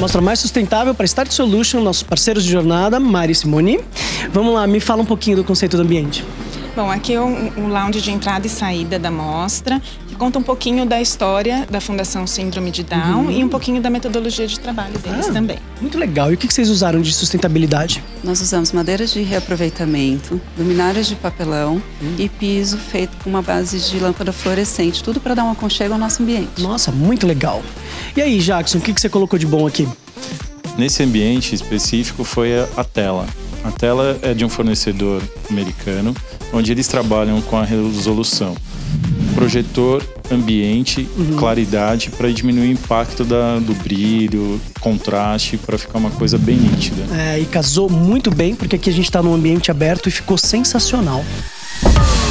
mostra mais sustentável para Start Solution, nossos parceiros de jornada, Mari e Simone. Vamos lá, me fala um pouquinho do conceito do ambiente. Bom, aqui é um lounge de entrada e saída da mostra, que conta um pouquinho da história da Fundação Síndrome de Down e um pouquinho da metodologia de trabalho deles também. Muito legal. E o que vocês usaram de sustentabilidade? Nós usamos madeiras de reaproveitamento, luminárias de papelão e piso feito com uma base de lâmpada fluorescente, tudo para dar um aconchego ao nosso ambiente. Nossa, muito legal. E aí, Jackson, o que você colocou de bom aqui? Nesse ambiente específico foi a tela. A tela é de um fornecedor americano, onde eles trabalham com a resolução. Projetor, ambiente, claridade, para diminuir o impacto do brilho, contraste, para ficar uma coisa bem nítida. E casou muito bem, porque aqui a gente está num ambiente aberto e ficou sensacional.